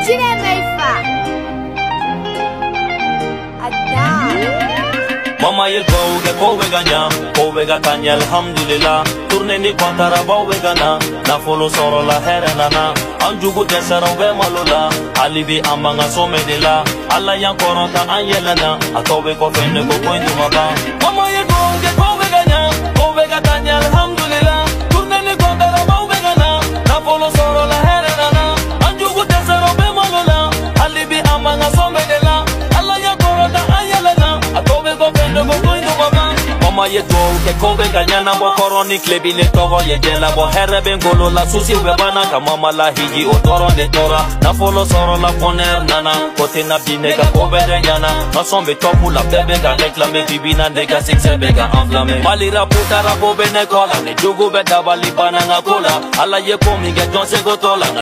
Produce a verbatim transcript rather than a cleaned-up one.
Cine mai fa? Mama ye go ge ko we ganya, ko we ga kanya alhamdulillah. Turne ni kwantara ba we gana, na folo soro la hera nana. Anjugu desara we malola, alibi amanga some de la. Alla yan koronta an yelana, atobe ko fende ko ko indu maba. Mama ye go ge ko we ganya, ko we ga kanya alhamdulillah. Turne ni kwantara ba we gana, na folo soro la hera nana. Anjugu desara we malola, alibi amanga some de la. Alla yan koronta an yelana, atobe ko fende ko ko indu maba. Mama ye go ke ko be ganyana bo koroni klebi ne togo ye jela bo herre ben golo la susi we bana ka mama la hiji o toro de tora na folo soro la poner nana kote na bine ka ko be nyana na sombe topu la bebe ka reclame bibina de ka six be ka enflamme malira puta ra bo be ne kola ne jugo be dabali bana nga kola ala ye ko mi ge jonse go tola